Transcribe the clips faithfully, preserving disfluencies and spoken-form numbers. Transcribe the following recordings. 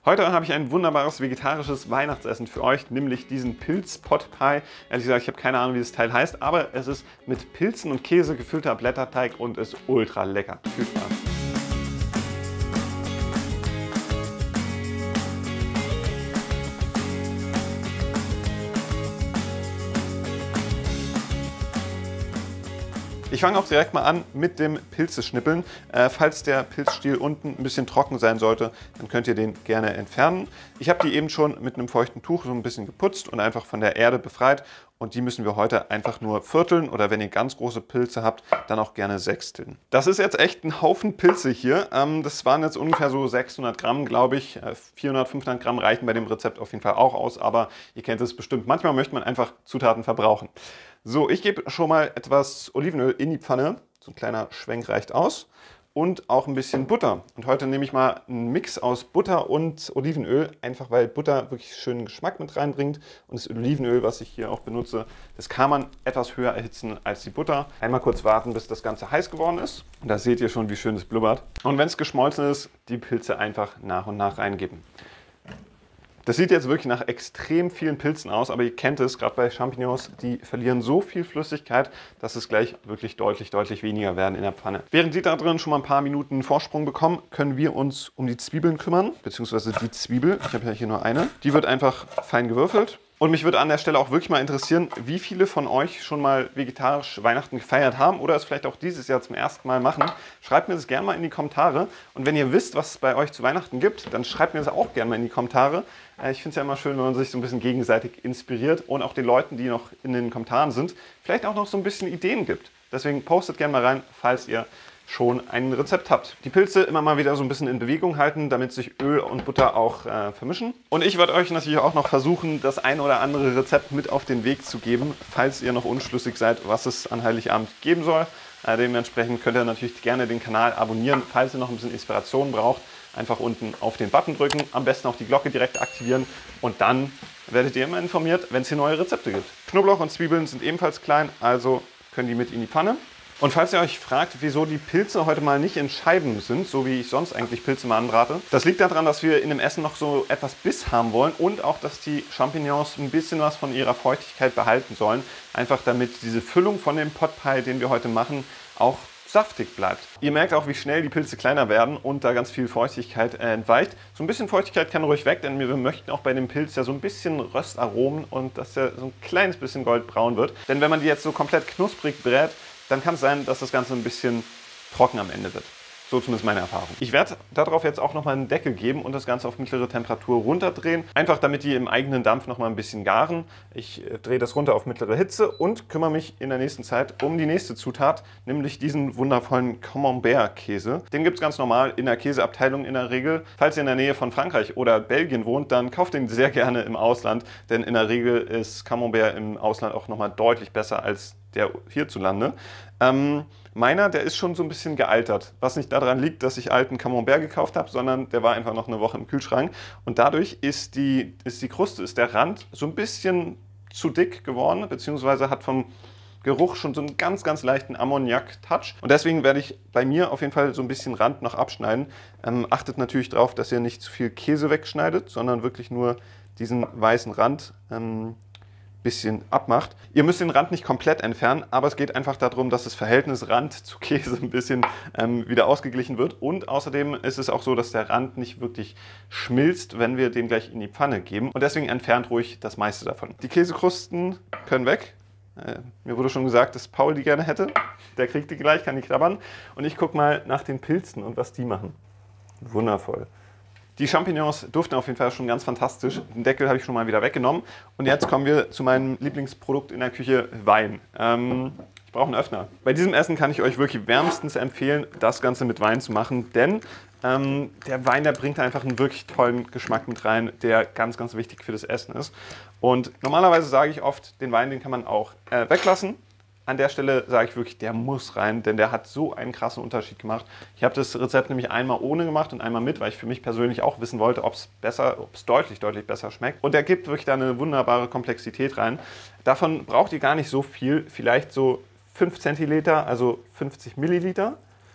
Heute habe ich ein wunderbares vegetarisches Weihnachtsessen für euch, nämlich diesen Pilz-Pot-Pie. Ehrlich gesagt, ich habe keine Ahnung, wie das Teil heißt, aber es ist mit Pilzen und Käse gefüllter Blätterteig und ist ultra lecker. Viel Spaß! Ich fange auch direkt mal an mit dem Pilzeschnippeln. Äh, falls der Pilzstiel unten ein bisschen trocken sein sollte, dann könnt ihr den gerne entfernen. Ich habe die eben schon mit einem feuchten Tuch so ein bisschen geputzt und einfach von der Erde befreit. Und die müssen wir heute einfach nur vierteln oder wenn ihr ganz große Pilze habt, dann auch gerne sechsteln. Das ist jetzt echt ein Haufen Pilze hier. Ähm, das waren jetzt ungefähr so sechshundert Gramm, glaube ich. vierhundert, fünfhundert Gramm reichen bei dem Rezept auf jeden Fall auch aus, aber ihr kennt es bestimmt. Manchmal möchte man einfach Zutaten verbrauchen. So, ich gebe schon mal etwas Olivenöl in die Pfanne. So ein kleiner Schwenk reicht aus. Und auch ein bisschen Butter. Und heute nehme ich mal einen Mix aus Butter und Olivenöl, einfach weil Butter wirklich schönen Geschmack mit reinbringt. Und das Olivenöl, was ich hier auch benutze, das kann man etwas höher erhitzen als die Butter. Einmal kurz warten, bis das Ganze heiß geworden ist. Und da seht ihr schon, wie schön es blubbert. Und wenn es geschmolzen ist, die Pilze einfach nach und nach reingeben. Das sieht jetzt wirklich nach extrem vielen Pilzen aus, aber ihr kennt es, gerade bei Champignons, die verlieren so viel Flüssigkeit, dass es gleich wirklich deutlich, deutlich weniger werden in der Pfanne. Während Sie da drin schon mal ein paar Minuten Vorsprung bekommen, können wir uns um die Zwiebeln kümmern, beziehungsweise die Zwiebel, ich habe ja hier nur eine. Die wird einfach fein gewürfelt. Und mich würde an der Stelle auch wirklich mal interessieren, wie viele von euch schon mal vegetarisch Weihnachten gefeiert haben oder es vielleicht auch dieses Jahr zum ersten Mal machen. Schreibt mir das gerne mal in die Kommentare. Und wenn ihr wisst, was es bei euch zu Weihnachten gibt, dann schreibt mir das auch gerne mal in die Kommentare. Ich finde es ja immer schön, wenn man sich so ein bisschen gegenseitig inspiriert und auch den Leuten, die noch in den Kommentaren sind, vielleicht auch noch so ein bisschen Ideen gibt. Deswegen postet gerne mal rein, falls ihr schon ein Rezept habt. Die Pilze immer mal wieder so ein bisschen in Bewegung halten, damit sich Öl und Butter auch äh, vermischen. Und ich werde euch natürlich auch noch versuchen, das ein oder andere Rezept mit auf den Weg zu geben, falls ihr noch unschlüssig seid, was es an Heiligabend geben soll. Äh, dementsprechend könnt ihr natürlich gerne den Kanal abonnieren, falls ihr noch ein bisschen Inspiration braucht. Einfach unten auf den Button drücken, am besten auch die Glocke direkt aktivieren und dann werdet ihr immer informiert, wenn es hier neue Rezepte gibt. Knoblauch und Zwiebeln sind ebenfalls klein, also können die mit in die Pfanne. Und falls ihr euch fragt, wieso die Pilze heute mal nicht in Scheiben sind, so wie ich sonst eigentlich Pilze mal anbrate, das liegt daran, dass wir in dem Essen noch so etwas Biss haben wollen und auch, dass die Champignons ein bisschen was von ihrer Feuchtigkeit behalten sollen. Einfach damit diese Füllung von dem Pot Pie, den wir heute machen, auch saftig bleibt. Ihr merkt auch, wie schnell die Pilze kleiner werden und da ganz viel Feuchtigkeit äh, entweicht. So ein bisschen Feuchtigkeit kann ruhig weg, denn wir möchten auch bei dem Pilz ja so ein bisschen Röstaromen und dass der so ein kleines bisschen goldbraun wird. Denn wenn man die jetzt so komplett knusprig brät, dann kann es sein, dass das Ganze ein bisschen trocken am Ende wird. So zumindest meine Erfahrung. Ich werde darauf jetzt auch nochmal einen Deckel geben und das Ganze auf mittlere Temperatur runterdrehen. Einfach damit die im eigenen Dampf nochmal ein bisschen garen. Ich drehe das runter auf mittlere Hitze und kümmere mich in der nächsten Zeit um die nächste Zutat, nämlich diesen wundervollen Camembert-Käse. Den gibt es ganz normal in der Käseabteilung in der Regel. Falls ihr in der Nähe von Frankreich oder Belgien wohnt, dann kauft den sehr gerne im Ausland, denn in der Regel ist Camembert im Ausland auch nochmal deutlich besser als der hierzulande. Ähm, meiner, der ist schon so ein bisschen gealtert, was nicht daran liegt, dass ich alten Camembert gekauft habe, sondern der war einfach noch eine Woche im Kühlschrank und dadurch ist die, ist die Kruste, ist der Rand so ein bisschen zu dick geworden, beziehungsweise hat vom Geruch schon so einen ganz, ganz leichten Ammoniak-Touch und deswegen werde ich bei mir auf jeden Fall so ein bisschen Rand noch abschneiden. Ähm, achtet natürlich darauf, dass ihr nicht zu viel Käse wegschneidet, sondern wirklich nur diesen weißen Rand ähm, bisschen abmacht. Ihr müsst den Rand nicht komplett entfernen, aber es geht einfach darum, dass das Verhältnis Rand zu Käse ein bisschen ähm, wieder ausgeglichen wird und außerdem ist es auch so, dass der Rand nicht wirklich schmilzt, wenn wir den gleich in die Pfanne geben und deswegen entfernt ruhig das meiste davon. Die Käsekrusten können weg. Äh, mir wurde schon gesagt, dass Paul die gerne hätte. Der kriegt die gleich, kann die knabbern und ich gucke mal nach den Pilzen und was die machen. Wundervoll. Die Champignons duften auf jeden Fall schon ganz fantastisch. Den Deckel habe ich schon mal wieder weggenommen. Und jetzt kommen wir zu meinem Lieblingsprodukt in der Küche, Wein. Ähm, ich brauche einen Öffner. Bei diesem Essen kann ich euch wirklich wärmstens empfehlen, das Ganze mit Wein zu machen. Denn ähm, der Wein, der bringt einfach einen wirklich tollen Geschmack mit rein, der ganz, ganz wichtig für das Essen ist. Und normalerweise sage ich oft, den Wein, den kann man auch äh, weglassen. An der Stelle sage ich wirklich, der muss rein, denn der hat so einen krassen Unterschied gemacht. Ich habe das Rezept nämlich einmal ohne gemacht und einmal mit, weil ich für mich persönlich auch wissen wollte, ob es besser, ob es deutlich, deutlich besser schmeckt. Und der gibt wirklich da eine wunderbare Komplexität rein. Davon braucht ihr gar nicht so viel, vielleicht so fünf Zentiliter, also fünfzig Milliliter.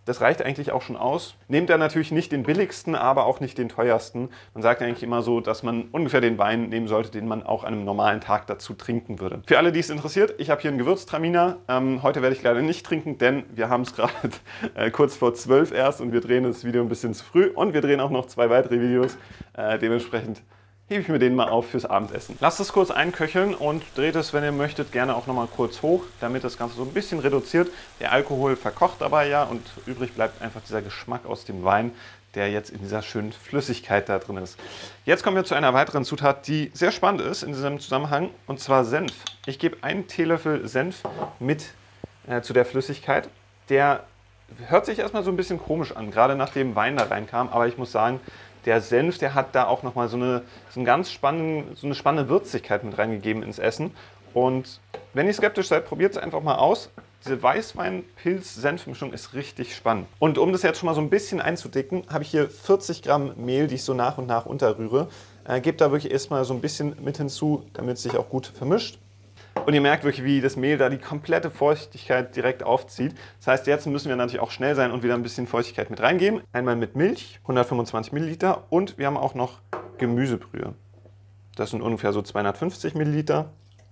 Das reicht eigentlich auch schon aus. Nehmt dann natürlich nicht den billigsten, aber auch nicht den teuersten. Man sagt eigentlich immer so, dass man ungefähr den Wein nehmen sollte, den man auch an einem normalen Tag dazu trinken würde. Für alle, die es interessiert, ich habe hier einen Gewürztraminer. Ähm, heute werde ich leider nicht trinken, denn wir haben es gerade äh, kurz vor zwölf erst und wir drehen das Video ein bisschen zu früh. Und wir drehen auch noch zwei weitere Videos. Äh, dementsprechend hebe ich mir den mal auf fürs Abendessen. Lasst es kurz einköcheln und dreht es, wenn ihr möchtet, gerne auch noch mal kurz hoch, damit das Ganze so ein bisschen reduziert. Der Alkohol verkocht dabei ja und übrig bleibt einfach dieser Geschmack aus dem Wein, der jetzt in dieser schönen Flüssigkeit da drin ist. Jetzt kommen wir zu einer weiteren Zutat, die sehr spannend ist in diesem Zusammenhang, und zwar Senf. Ich gebe einen Teelöffel Senf mit äh, zu der Flüssigkeit. Der hört sich erstmal so ein bisschen komisch an, gerade nachdem Wein da reinkam, aber ich muss sagen, der Senf, der hat da auch nochmal so eine, so, einen ganz spannenden, so eine spannende Würzigkeit mit reingegeben ins Essen. Und wenn ihr skeptisch seid, probiert es einfach mal aus. Diese Weißwein-Pilz-Senf-Mischung ist richtig spannend. Und um das jetzt schon mal so ein bisschen einzudicken, habe ich hier vierzig Gramm Mehl, die ich so nach und nach unterrühre. Äh, gebt da wirklich erstmal so ein bisschen mit hinzu, damit es sich auch gut vermischt. Und ihr merkt wirklich, wie das Mehl da die komplette Feuchtigkeit direkt aufzieht. Das heißt, jetzt müssen wir natürlich auch schnell sein und wieder ein bisschen Feuchtigkeit mit reingeben. Einmal mit Milch, hundertfünfundzwanzig Milliliter, und wir haben auch noch Gemüsebrühe. Das sind ungefähr so zweihundertfünfzig Milliliter.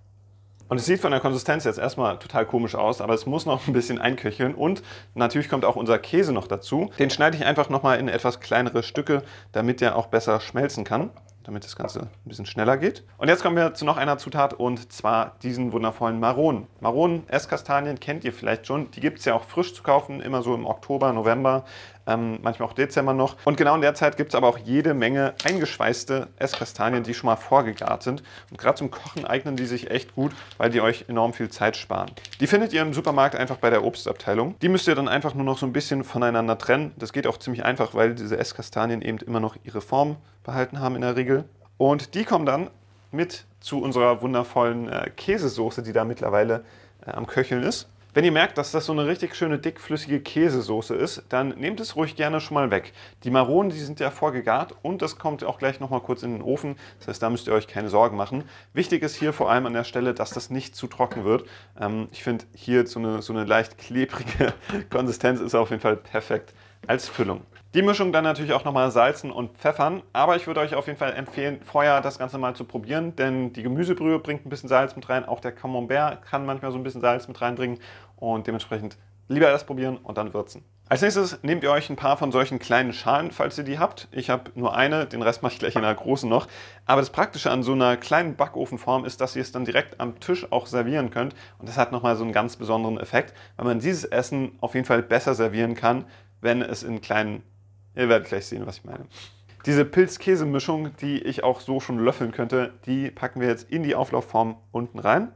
Und es sieht von der Konsistenz jetzt erstmal total komisch aus, aber es muss noch ein bisschen einköcheln. Und natürlich kommt auch unser Käse noch dazu. Den schneide ich einfach nochmal in etwas kleinere Stücke, damit der auch besser schmelzen kann, damit das Ganze ein bisschen schneller geht. Und jetzt kommen wir zu noch einer Zutat, und zwar diesen wundervollen Maronen. Maronen, Esskastanien kennt ihr vielleicht schon. Die gibt es ja auch frisch zu kaufen, immer so im Oktober, November, ähm, manchmal auch Dezember noch. Und genau in der Zeit gibt es aber auch jede Menge eingeschweißte Esskastanien, die schon mal vorgegart sind. Und gerade zum Kochen eignen die sich echt gut, weil die euch enorm viel Zeit sparen. Die findet ihr im Supermarkt einfach bei der Obstabteilung. Die müsst ihr dann einfach nur noch so ein bisschen voneinander trennen. Das geht auch ziemlich einfach, weil diese Esskastanien eben immer noch ihre Form behalten haben in der Regel. Und die kommen dann mit zu unserer wundervollen äh, Käsesoße, die da mittlerweile äh, am Köcheln ist. Wenn ihr merkt, dass das so eine richtig schöne dickflüssige Käsesoße ist, dann nehmt es ruhig gerne schon mal weg. Die Maronen, die sind ja vorgegart, und das kommt auch gleich noch mal kurz in den Ofen. Das heißt, da müsst ihr euch keine Sorgen machen. Wichtig ist hier vor allem an der Stelle, dass das nicht zu trocken wird. Ähm, ich finde, hier so eine, so eine leicht klebrige Konsistenz ist auf jeden Fall perfekt als Füllung. Die Mischung dann natürlich auch nochmal salzen und pfeffern, aber ich würde euch auf jeden Fall empfehlen, vorher das Ganze mal zu probieren, denn die Gemüsebrühe bringt ein bisschen Salz mit rein, auch der Camembert kann manchmal so ein bisschen Salz mit reinbringen, und dementsprechend lieber erst probieren und dann würzen. Als nächstes nehmt ihr euch ein paar von solchen kleinen Schalen, falls ihr die habt. Ich habe nur eine, den Rest mache ich gleich in einer großen noch. Aber das Praktische an so einer kleinen Backofenform ist, dass ihr es dann direkt am Tisch auch servieren könnt, und das hat nochmal so einen ganz besonderen Effekt, weil man dieses Essen auf jeden Fall besser servieren kann, wenn es in kleinen... Ihr werdet gleich sehen, was ich meine. Diese Pilz-Käse-Mischung, die ich auch so schon löffeln könnte, die packen wir jetzt in die Auflaufform unten rein.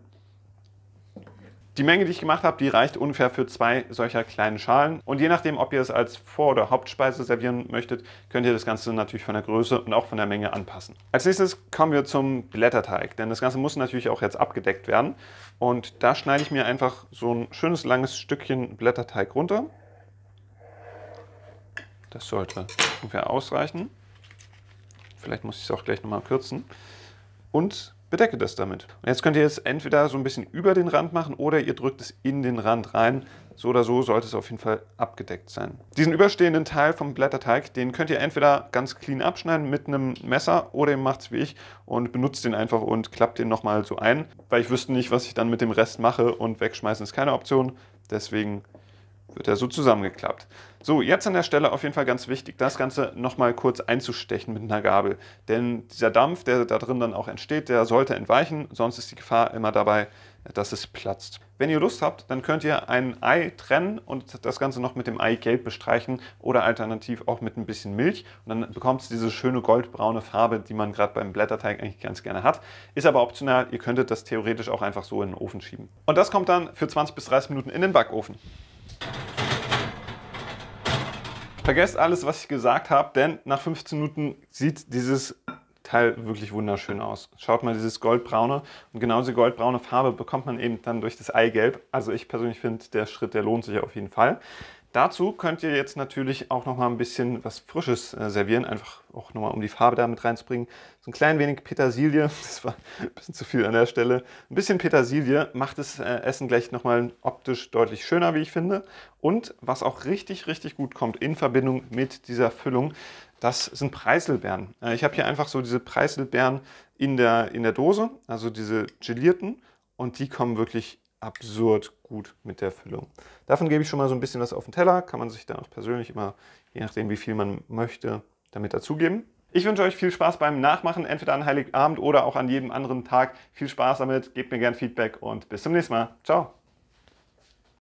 Die Menge, die ich gemacht habe, die reicht ungefähr für zwei solcher kleinen Schalen. Und je nachdem, ob ihr es als Vor- oder Hauptspeise servieren möchtet, könnt ihr das Ganze natürlich von der Größe und auch von der Menge anpassen. Als nächstes kommen wir zum Blätterteig, denn das Ganze muss natürlich auch jetzt abgedeckt werden. Und da schneide ich mir einfach so ein schönes langes Stückchen Blätterteig runter. Das sollte ungefähr ausreichen. Vielleicht muss ich es auch gleich nochmal kürzen. Und bedecke das damit. Und jetzt könnt ihr es entweder so ein bisschen über den Rand machen oder ihr drückt es in den Rand rein. So oder so sollte es auf jeden Fall abgedeckt sein. Diesen überstehenden Teil vom Blätterteig, den könnt ihr entweder ganz clean abschneiden mit einem Messer, oder ihr macht es wie ich und benutzt den einfach und klappt den nochmal so ein. Weil ich wüsste nicht, was ich dann mit dem Rest mache, und wegschmeißen ist keine Option. Deswegen wird er so zusammengeklappt. So, jetzt an der Stelle auf jeden Fall ganz wichtig, das Ganze nochmal kurz einzustechen mit einer Gabel. Denn dieser Dampf, der da drin dann auch entsteht, der sollte entweichen, sonst ist die Gefahr immer dabei, dass es platzt. Wenn ihr Lust habt, dann könnt ihr ein Ei trennen und das Ganze noch mit dem Eigelb bestreichen oder alternativ auch mit ein bisschen Milch. Und dann bekommt es diese schöne goldbraune Farbe, die man gerade beim Blätterteig eigentlich ganz gerne hat. Ist aber optional, ihr könntet das theoretisch auch einfach so in den Ofen schieben. Und das kommt dann für zwanzig bis dreißig Minuten in den Backofen. Vergesst alles, was ich gesagt habe, denn nach fünfzehn Minuten sieht dieses Teil wirklich wunderschön aus. Schaut mal, dieses goldbraune, und genau diese goldbraune Farbe bekommt man eben dann durch das Eigelb. Also ich persönlich finde, der Schritt, der lohnt sich auf jeden Fall. Dazu könnt ihr jetzt natürlich auch noch mal ein bisschen was Frisches äh, servieren, einfach auch noch mal, um die Farbe da mit reinzubringen. So ein klein wenig Petersilie, das war ein bisschen zu viel an der Stelle. Ein bisschen Petersilie macht das äh, Essen gleich noch mal optisch deutlich schöner, wie ich finde. Und was auch richtig, richtig gut kommt in Verbindung mit dieser Füllung, das sind Preiselbeeren. Äh, ich habe hier einfach so diese Preiselbeeren in der, in der Dose, also diese gelierten, und die kommen wirklich absurd gut mit der Füllung. Davon gebe ich schon mal so ein bisschen was auf den Teller, kann man sich dann auch persönlich immer, je nachdem wie viel man möchte, damit dazugeben. Ich wünsche euch viel Spaß beim Nachmachen, entweder an Heiligabend oder auch an jedem anderen Tag. Viel Spaß damit, gebt mir gerne Feedback und bis zum nächsten Mal. Ciao!